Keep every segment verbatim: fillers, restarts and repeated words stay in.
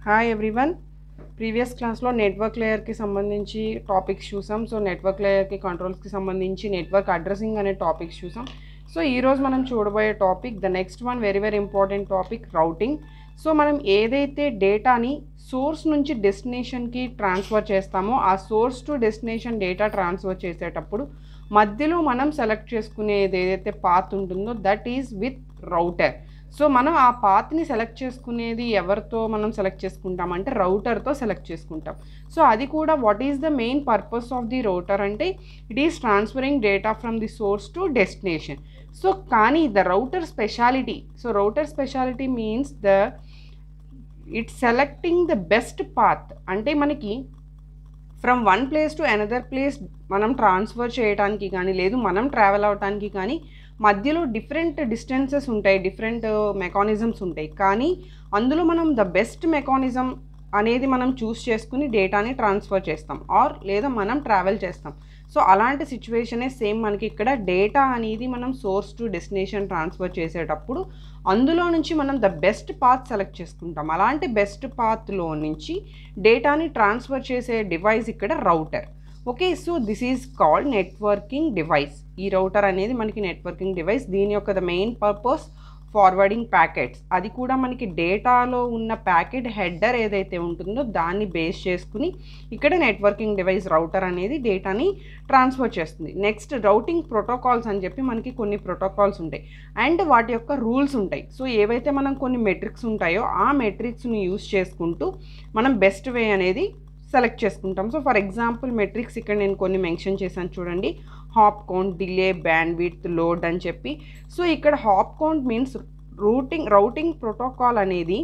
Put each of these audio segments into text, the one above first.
Hi everyone. Previous క్లాస్లో network లేయర్కి సంబంధించి టాపిక్స్ చూసాం. సో నెట్వర్క్ లేయర్కి కంట్రోల్స్కి సంబంధించి నెట్వర్క్ అడ్రసింగ్ అనే టాపిక్స్ చూసాం. సో ఈరోజు మనం చూడబోయే topic the next one very very important topic routing. So మనం ఏదైతే డేటాని సోర్స్ నుంచి డెస్టినేషన్కి ట్రాన్స్ఫర్ చేస్తామో ఆ source to destination data transfer చేసేటప్పుడు మధ్యలో మనం సెలెక్ట్ చేసుకునేది ఏదైతే పాత్ ఉంటుందో that is with router. So మనం ఆ పాత్ని సెలెక్ట్ చేసుకునేది ఎవరితో మనం సెలెక్ట్ చేసుకుంటామంటే రౌటర్తో సెలెక్ట్ చేసుకుంటాం. సో అది కూడా what is the main purpose of the router అంటే it is transferring data from the source to destination. So కానీ the router speciality so router speciality means the it's selecting the best path. అంటే మనకి from one place to another place మనం transfer చేయడానికి కానీ లేదు మనం travel అవడానికి కానీ మధ్యలో డిఫరెంట్ డిస్టెన్సెస్ ఉంటాయి, డిఫరెంట్ మెకానిజమ్స్ ఉంటాయి. కానీ అందులో మనం ద బెస్ట్ మెకానిజం అనేది మనం చూస్ చేసుకుని డేటాని ట్రాన్స్ఫర్ చేస్తాం ఆర్ లేదా మనం ట్రావెల్ చేస్తాం. సో అలాంటి సిచ్యువేషనే సేమ్ మనకి ఇక్కడ డేటా అనేది మనం సోర్స్ టు డెస్టినేషన్ ట్రాన్స్ఫర్ చేసేటప్పుడు అందులో నుంచి మనం ద బెస్ట్ పాత్ సెలెక్ట్ చేసుకుంటాం. అలాంటి బెస్ట్ పాత్లో నుంచి డేటాని ట్రాన్స్ఫర్ చేసే డివైస్ ఇక్కడ router. Okay, so this is called networking device. ఈ రౌటర్ అనేది మనకి నెట్వర్కింగ్ డివైస్. దీని యొక్క the main purpose forwarding packets. అది కూడా మనకి డేటాలో ఉన్న ప్యాకెట్ హెడర్ ఏదైతే ఉంటుందో దాన్ని బేస్ చేసుకుని ఇక్కడ నెట్వర్కింగ్ డివైస్ రౌటర్ అనేది డేటాని ట్రాన్స్ఫర్ చేస్తుంది. నెక్స్ట్ రౌటింగ్ ప్రోటోకాల్స్ అని చెప్పి మనకి కొన్ని ప్రోటోకాల్స్ ఉంటాయి అండ్ వాటి యొక్క రూల్స్ ఉంటాయి. సో ఏవైతే మనం కొన్ని మెట్రిక్స్ ఉంటాయో ఆ మెట్రిక్స్ని యూస్ చేసుకుంటూ మనం బెస్ట్ వే అనేది సెలెక్ట్ చేసుకుంటాం. సో ఫర్ ఎగ్జాంపుల్ మెట్రిక్స్ ఇక్కడ నేను కొన్ని మెన్షన్ చేశాను చూడండి. Hop count, delay, bandwidth, load అని చెప్పి. సో ఇక్కడ hop count means routing routing protocol అనేది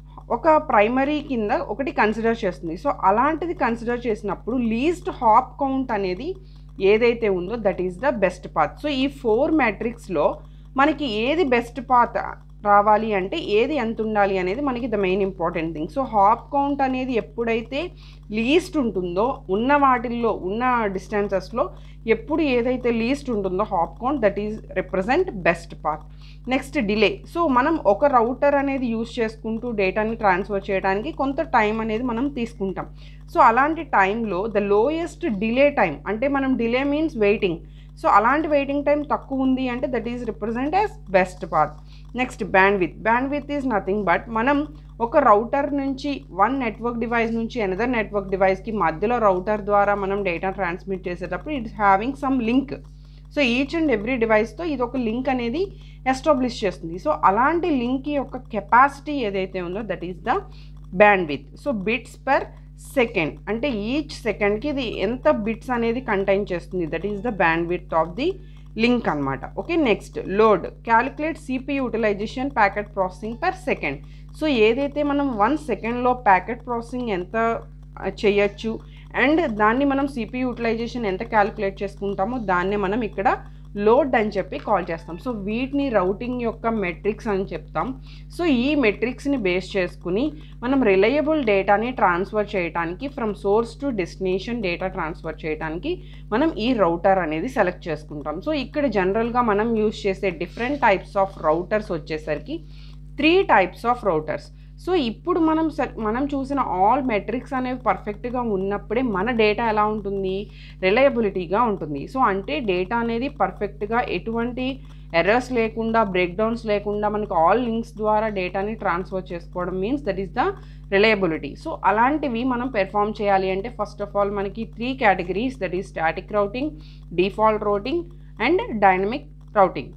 ఒక ప్రైమరీ కింద ఒకటి కన్సిడర్ చేస్తుంది. సో అలాంటిది కన్సిడర్ చేసినప్పుడు లీస్ట్ హాప్ కౌంట్ అనేది ఏదైతే ఉందో that is the best path. So ఈ ఫోర్ మ్యాట్రిక్స్లో మనకి ఏది బెస్ట్ పాత్ రావాలి అంటే ఏది ఎంత ఉండాలి అనేది మనకి the main important thing. So hop count అనేది ఎప్పుడైతే లీస్ట్ ఉంటుందో ఉన్న వాటిల్లో ఉన్న డిస్టెన్సెస్లో ఎప్పుడు ఏదైతే లీస్ట్ ఉంటుందో hop count that is represent best path. Next delay. So మనం ఒక రౌటర్ అనేది యూజ్ చేసుకుంటూ డేటాని ట్రాన్స్ఫర్ చేయడానికి కొంత టైం అనేది మనం తీసుకుంటాం. సో అలాంటి టైంలో ద లోయెస్ట్ డిలే టైం అంటే మనం డిలే మీన్స్ వెయిటింగ్. సో అలాంటి వెయిటింగ్ టైం తక్కువ ఉంది అంటే that is represent as best path. Next bandwidth. Bandwidth is nothing but మనం ఒక రౌటర్ నుంచి వన్ నెట్వర్క్ డివైస్ నుంచి అనదర్ నెట్వర్క్ డివైస్కి మధ్యలో రౌటర్ ద్వారా మనం డేటా ట్రాన్స్మిట్ చేసేటప్పుడు it's having some link. So each and every డివైస్తో ఇది ఒక లింక్ అనేది ఎస్టాబ్లిష్ చేస్తుంది. సో అలాంటి లింక్ యొక్క కెపాసిటీ ఏదైతే ఉందో that is the bandwidth. So bits per second అంటే ఈచ్ సెకండ్కి ఇది ఎంత బిట్స్ అనేది కంటైన్ చేస్తుంది that is the bandwidth of the link అనమాట. Okay, next load. Calculate CP utilization packet processing per second. So ఏదైతే మనం one సెకండ్లో ప్యాకెట్ ప్రాసెసింగ్ ఎంత చేయొచ్చు అండ్ దాన్ని మనం సిపి యూటిలైజేషన్ ఎంత క్యాలిక్యులేట్ చేసుకుంటామో దాన్నే మనం ఇక్కడ లోడ్ అని చెప్పి కాల్ చేస్తాం. సో వీటిని రౌటింగ్ యొక్క మెట్రిక్స్ అని చెప్తాం. సో ఈ మెట్రిక్స్ని బేస్ చేసుకుని మనం రిలయబుల్ డేటాని ట్రాన్స్ఫర్ చేయడానికి from source to destination data transfer చేయడానికి మనం ఈ రౌటర్ అనేది సెలెక్ట్ చేసుకుంటాం. సో ఇక్కడ జనరల్గా మనం యూజ్ చేసే డిఫరెంట్ టైప్స్ ఆఫ్ రౌటర్స్ వచ్చేసరికి three types of routers. So ఇప్పుడు మనం మనం చూసిన ఆల్ మెట్రిక్స్ అనేవి పర్ఫెక్ట్గా ఉన్నప్పుడే మన డేటా ఎలా ఉంటుంది, రిలయబిలిటీగా ఉంటుంది. సో అంటే డేటా అనేది పర్ఫెక్ట్గా ఎటువంటి ఎర్రర్స్ లేకుండా బ్రేక్ డౌన్స్ లేకుండా మనకు ఆల్ లింక్స్ ద్వారా డేటాని ట్రాన్స్ఫర్ చేసుకోవడం means that is the reliability. So అలాంటివి మనం పెర్ఫామ్ చేయాలి అంటే ఫస్ట్ ఆఫ్ ఆల్ మనకి three categories that is static routing, default routing and dynamic routing.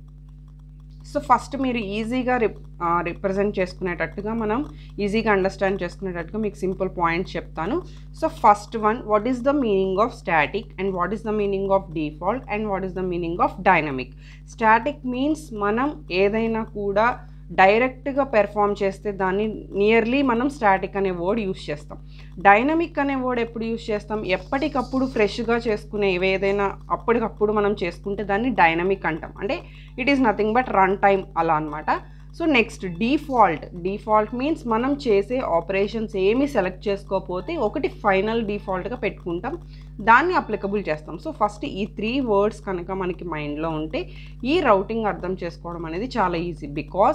So first మీరు ఈజీగా రిప్ రిప్రజెంట్ చేసుకునేటట్టుగా మనం ఈజీగా అండర్స్టాండ్ చేసుకునేటట్టుగా మీకు సింపుల్ పాయింట్స్ చెప్తాను. So first one, what is the meaning of static and what is the meaning of default and what is the meaning of dynamic. Static means మనం ఏదైనా కూడా డైరెక్ట్గా పెర్ఫామ్ చేస్తే దాన్ని నియర్లీ మనం స్టాటిక్ అనే వర్డ్ యూస్ చేస్తాం. డైనమిక్ అనే వర్డ్ ఎప్పుడు యూస్ చేస్తాం, ఎప్పటికప్పుడు ఫ్రెష్గా చేసుకునే ఏదైనా అప్పటికప్పుడు మనం చేసుకుంటే దాన్ని డైనమిక్ అంటాం. అంటే it is nothing but run time అలా అనమాట. So next default. Default means మనం చేసే ఆపరేషన్స్ ఏమీ సెలెక్ట్ చేసుకోకపోతే ఒకటి ఫైనల్ డిఫాల్ట్గా పెట్టుకుంటాం, దాన్ని అప్లికబుల్ చేస్తాం. సో ఫస్ట్ ఈ త్రీ వర్డ్స్ కనుక మనకి మైండ్లో ఉంటే ఈ రౌటింగ్ అర్థం చేసుకోవడం అనేది చాలా easy. Because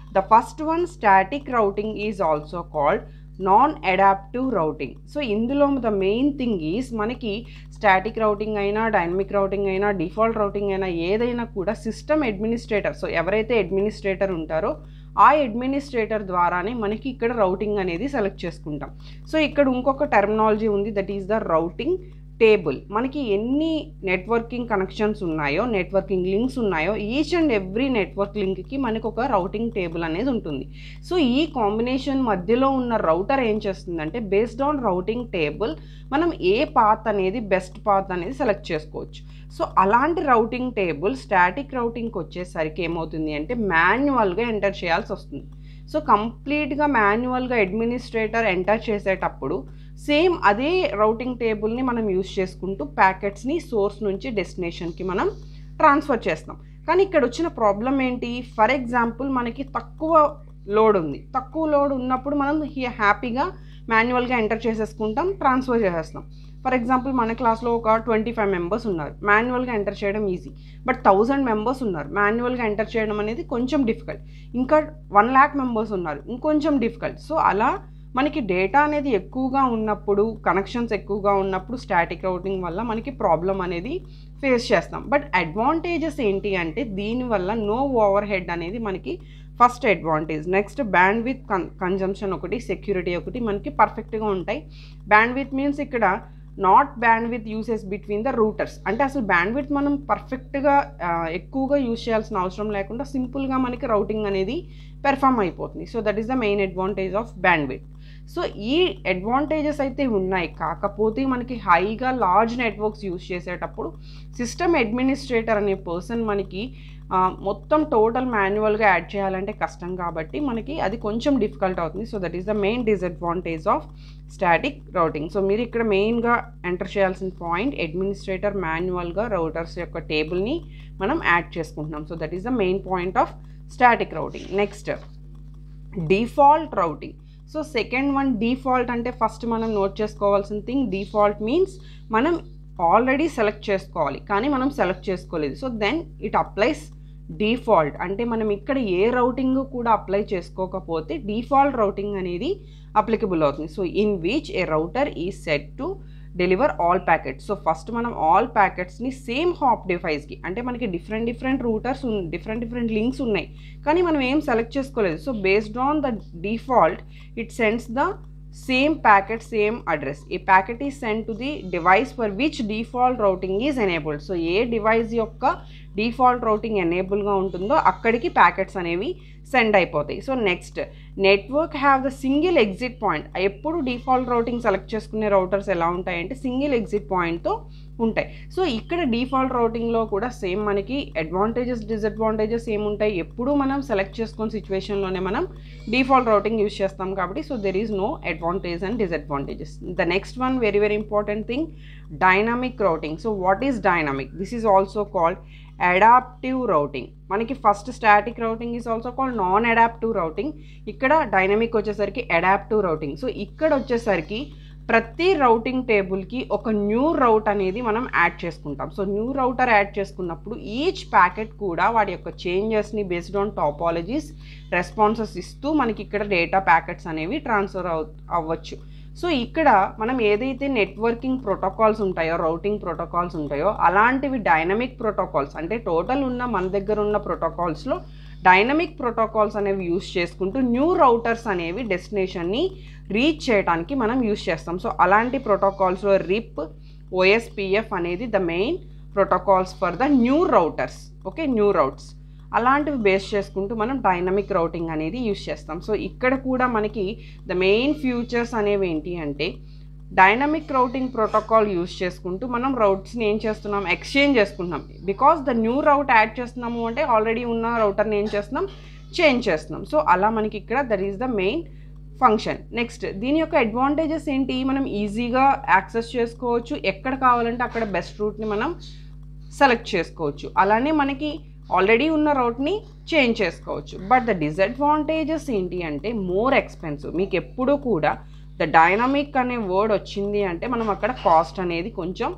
the first one static routing is also called non adaptive routing. So ఇందులో ద మెయిన్ థింగ్ ఈజ్ మనకి స్టాటిక్ రౌటింగ్ అయినా డైనమిక్ రౌటింగ్ అయినా డిఫాల్ట్ రౌటింగ్ అయినా ఏదైనా కూడా సిస్టమ్ అడ్మినిస్ట్రేటర్, సో ఎవరైతే అడ్మినిస్ట్రేటర్ ఉంటారో ఆ అడ్మినిస్ట్రేటర్ ద్వారానే మనకి ఇక్కడ రౌటింగ్ అనేది సెలెక్ట్ చేసుకుంటాం. సో ఇక్కడ ఇంకొక టర్మినాలజీ ఉంది, that is the routing table. మనకి ఎన్ని నెట్వర్కింగ్ కనెక్షన్స్ ఉన్నాయో, నెట్వర్కింగ్ లింక్స్ ఉన్నాయో, ఈచ్ అండ్ ఎవ్రీ నెట్వర్క్ లింక్కి మనకు ఒక రౌటింగ్ టేబుల్ అనేది ఉంటుంది. సో ఈ కాంబినేషన్ మధ్యలో ఉన్న రౌటర్ ఏం చేస్తుందంటే బేస్డ్ ఆన్ రౌటింగ్ టేబుల్ మనం ఏ పాత్ అనేది బెస్ట్ పాత్ అనేది సెలెక్ట్ చేసుకోవచ్చు. సో అలాంటి రౌటింగ్ టేబుల్ స్టాటిక్ రౌటింగ్కి వచ్చేసరికి ఏమవుతుంది అంటే మాన్యువల్గా ఎంటర్ చేయాల్సి వస్తుంది. సో కంప్లీట్గా మాన్యువల్గా అడ్మినిస్ట్రేటర్ ఎంటర్ చేసేటప్పుడు సేమ్ అదే రౌటింగ్ టేబుల్ని మనం యూజ్ చేసుకుంటూ ప్యాకెట్స్ని సోర్స్ నుంచి డెస్టినేషన్కి మనం ట్రాన్స్ఫర్ చేస్తాం. కానీ ఇక్కడ వచ్చిన ప్రాబ్లం ఏంటి, ఫర్ ఎగ్జాంపుల్ మనకి తక్కువ లోడ్ ఉంది, తక్కువ లోడ్ ఉన్నప్పుడు మనం హ్యాపీగా మాన్యువల్గా ఎంటర్ చేసేసుకుంటాం, ట్రాన్స్ఫర్ చేసేస్తాం. ఫర్ ఎగ్జాంపుల్ మన క్లాస్లో ఒక ట్వంటీ ఫైవ్ మెంబర్స్ ఉన్నారు, మాన్యువల్గా ఎంటర్ చేయడం ఈజీ. బట్ థౌజండ్ మెంబర్స్ ఉన్నారు, మాన్యువల్గా ఎంటర్ చేయడం అనేది కొంచెం డిఫికల్ట్. ఇంకా వన్ ల్యాక్ మెంబర్స్ ఉన్నారు, ఇంకొంచెం డిఫికల్ట్. సో అలా మనకి డేటా అనేది ఎక్కువగా ఉన్నప్పుడు, కనెక్షన్స్ ఎక్కువగా ఉన్నప్పుడు స్టాటిక్ రౌటింగ్ వల్ల మనకి ప్రాబ్లం అనేది ఫేస్ చేస్తాం. బట్ అడ్వాంటేజెస్ ఏంటి అంటే దీనివల్ల నో ఓవర్ హెడ్ అనేది మనకి first advantage. Next bandwidth కన్ కన్జంప్షన్ ఒకటి, సెక్యూరిటీ ఒకటి మనకి పర్ఫెక్ట్గా ఉంటాయి. బ్యాండ్ విత్ మీన్స్ ఇక్కడ not bandwidth uses between the routers, అంటే అసలు బ్యాండ్ విత్ మనం పర్ఫెక్ట్గా ఎక్కువగా యూజ్ చేయాల్సిన అవసరం లేకుండా సింపుల్గా మనకి రౌటింగ్ అనేది పెర్ఫామ్ అయిపోతుంది. So that is the main advantage of bandwidth. So ఈ అడ్వాంటేజెస్ అయితే ఉన్నాయి, కాకపోతే మనకి హైగా లార్జ్ నెట్వర్క్స్ యూజ్ చేసేటప్పుడు సిస్టమ్ అడ్మినిస్ట్రేటర్ అనే పర్సన్ మనకి మొత్తం టోటల్ మాన్యువల్గా యాడ్ చేయాలంటే కష్టం, కాబట్టి మనకి అది కొంచెం డిఫికల్ట్ అవుతుంది. So that is the main disadvantage of static routing. So మీరు ఇక్కడ మెయిన్గా ఎంటర్ చేయాల్సిన పాయింట్ అడ్మినిస్ట్రేటర్ మాన్యువల్గా రౌటర్స్ యొక్క టేబుల్ని మనం యాడ్ చేసుకుంటున్నాం. So that is the main point of static routing. Next default routing. So second one default అంటే first మనం నోట్ చేసుకోవాల్సిన థింగ్, డిఫాల్ట్ మీన్స్ మనం ఆల్రెడీ సెలెక్ట్ చేసుకోవాలి కానీ మనం సెలెక్ట్ చేసుకోలేదు. So then it applies default, అంటే మనం ఇక్కడ ఏ రౌటింగ్ కూడా అప్లై చేసుకోకపోతే డిఫాల్ట్ రౌటింగ్ అనేది అప్లికబుల్ అవుతుంది. So in which a router is set to deliver all packets. So first మనం ఆల్ ప్యాకెట్స్ని సేమ్ హాప్ డివైస్కి, అంటే మనకి different different routers different different links ఉన్నాయి కానీ మనం ఏం సెలెక్ట్ చేసుకోలేదు. So based on the default it sends the same packet, same address. A packet is sent to the device for which default routing is enabled. So ఏ device యొక్క default routing ఎనేబుల్గా ఉంటుందో అక్కడికి ప్యాకెట్స్ అనేవి send అయిపోతాయి. So next network have the single exit point. ఎప్పుడు default routing select చేసుకునే routers ఎలా ఉంటాయంటే సింగిల్ ఎగ్జిట్ పాయింట్తో ఉంటాయి. సో ఇక్కడ డిఫాల్ట్ రౌటింగ్లో కూడా సేమ్ మనకి అడ్వాంటేజెస్ డిసడ్వాంటేజెస్ ఏముంటాయి, ఎప్పుడు మనం సెలెక్ట్ చేసుకున్న సిచ్యువేషన్లోనే మనం డిఫాల్ట్ రౌటింగ్ యూజ్ చేస్తాం కాబట్టి so there is no advantage and disadvantages. The next one very very important thing dynamic routing. So what is dynamic? This is also called adaptive routing. మనకి first static routing is also called non adaptive routing, ఇక్కడ dynamic వచ్చేసరికి adaptive routing. So ఇక్కడ వచ్చేసరికి ప్రతి routing టేబుల్కి ఒక new రౌట్ అనేది మనం add చేసుకుంటాం. సో న్యూ రౌటర్ యాడ్ చేసుకున్నప్పుడు ఈచ్ ప్యాకెట్ కూడా వాటి యొక్క చేంజెస్ని బేస్డ్ ఆన్ టాపాలజీస్ రెస్పాన్సెస్ ఇస్తూ మనకి ఇక్కడ డేటా ప్యాకెట్స్ అనేవి ట్రాన్స్ఫర్ అవ్ అవ్వచ్చు. సో ఇక్కడ మనం ఏదైతే నెట్వర్కింగ్ ప్రోటోకాల్స్ ఉంటాయో, రౌటింగ్ ప్రోటోకాల్స్ ఉంటాయో అలాంటివి డైనమిక్ ప్రోటోకాల్స్, అంటే టోటల్ ఉన్న మన దగ్గర ఉన్న ప్రోటోకాల్స్లో డైనమిక్ ప్రోటోకాల్స్ అనేవి యూజ్ చేసుకుంటూ న్యూ రౌటర్స్ అనేవి డెస్టినేషన్ని రీచ్ చేయడానికి మనం యూజ్ చేస్తాం. సో అలాంటి ప్రోటోకాల్స్లో రిప్, ఓఎస్పిఎఫ్ అనేది the main protocols for the new routers. Okay, new routes అలాంటివి బేస్ చేసుకుంటూ మనం డైనమిక్ రౌటింగ్ అనేది యూజ్ చేస్తాం. సో ఇక్కడ కూడా మనకి ద మెయిన్ ఫ్యూచర్స్ అనేవి ఏంటి అంటే డైనమిక్ రౌటింగ్ ప్రోటోకాల్ యూజ్ చేసుకుంటూ మనం రౌట్స్ని ఏం చేస్తున్నాం, ఎక్స్చేంజ్ చేసుకుంటున్నాం. Because the new route add చేస్తున్నాము అంటే ఆల్రెడీ ఉన్న రౌటర్ని ఏం చేస్తున్నాం, చేంజ్ చేస్తున్నాం. సో అలా మనకి ఇక్కడ that is the main function. Next దీని యొక్క అడ్వాంటేజెస్ ఏంటి, మనం ఈజీగా యాక్సెస్ చేసుకోవచ్చు, ఎక్కడ కావాలంటే అక్కడ బెస్ట్ రూట్ని మనం సెలెక్ట్ చేసుకోవచ్చు, అలానే మనకి ఆల్రెడీ ఉన్న రౌట్ని చేంజ్ చేసుకోవచ్చు. బట్ ద డిసడ్వాంటేజెస్ ఏంటి అంటే మోర్ ఎక్స్పెన్సివ్. మీకు ఎప్పుడూ కూడా ద డైనమిక్ అనే వర్డ్ వచ్చింది అంటే మనం అక్కడ కాస్ట్ అనేది కొంచెం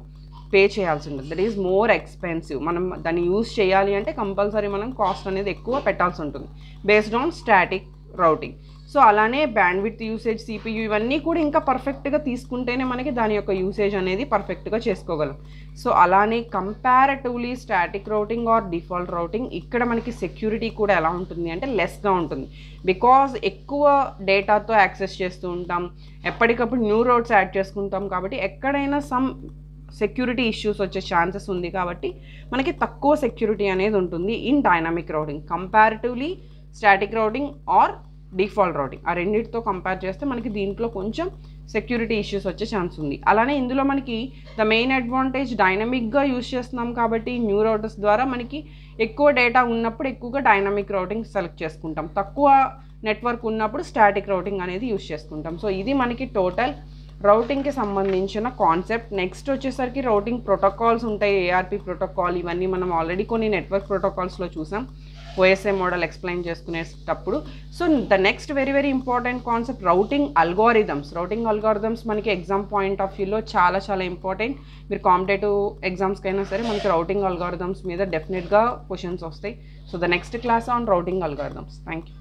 పే చేయాల్సి ఉంటుంది. That is more expensive. మనం దాన్ని యూజ్ చేయాలి అంటే కంపల్సరీ మనం కాస్ట్ అనేది ఎక్కువ పెట్టాల్సి ఉంటుంది based on static routing. So అలానే బ్యాండ్విడ్త్ యూసేజ్, సిపియూ ఇవన్నీ కూడా ఇంకా పర్ఫెక్ట్గా తీసుకుంటేనే మనకి దాని యొక్క యూసేజ్ అనేది పర్ఫెక్ట్గా చేసుకోగలం. సో అలానే comparatively static routing or default routing, ఇక్కడ మనకి సెక్యూరిటీ కూడా ఎలా ఉంటుంది అంటే లెస్గా ఉంటుంది. బికాజ్ ఎక్కువ డేటాతో యాక్సెస్ చేస్తూ ఉంటాం, ఎప్పటికప్పుడు న్యూ రౌట్స్ యాడ్ చేసుకుంటాం, కాబట్టి ఎక్కడైనా సమ్ సెక్యూరిటీ ఇష్యూస్ వచ్చే ఛాన్సెస్ ఉంది. కాబట్టి మనకి తక్కువ సెక్యూరిటీ అనేది ఉంటుంది in dynamic routing comparatively static routing or default routing. ఆ రెండింటితో కంపేర్ చేస్తే మనకి దీంట్లో కొంచెం సెక్యూరిటీ ఇష్యూస్ వచ్చే ఛాన్స్ ఉంది. అలానే ఇందులో మనకి ద మెయిన్ అడ్వాంటేజ్ డైనమిక్గా యూజ్ చేస్తున్నాం కాబట్టి న్యూ రౌటర్స్ ద్వారా మనకి ఎక్కువ డేటా ఉన్నప్పుడు ఎక్కువగా డైనమిక్ రౌటింగ్ సెలెక్ట్ చేసుకుంటాం, తక్కువ నెట్వర్క్ ఉన్నప్పుడు స్టాటిక్ రౌటింగ్ అనేది యూజ్ చేసుకుంటాం. సో ఇది మనకి టోటల్ రౌటింగ్కి సంబంధించిన కాన్సెప్ట్. నెక్స్ట్ వచ్చేసరికి రౌటింగ్ ప్రోటోకాల్స్ ఉంటాయి, ఏఆర్పి ప్రోటోకాల్, ఇవన్నీ మనం ఆల్రెడీ కొన్ని నెట్వర్క్ ప్రోటోకాల్స్లో చూసాం ఓఎస్ఐ మోడల్ ఎక్స్ప్లెయిన్ చేసుకునేటప్పుడు. So the next very very important concept routing algorithms. Routing algorithms మనకి ఎగ్జామ్ పాయింట్ ఆఫ్ వ్యూలో చాలా చాలా ఇంపార్టెంట్. మీరు కాంపిటేటివ్ ఎగ్జామ్స్కైనా సరే మనకి రౌటింగ్ అల్గోరిథమ్స్ మీద డెఫినెట్గా క్వశ్చన్స్ వస్తాయి. So the next class on routing algorithms. Thank you.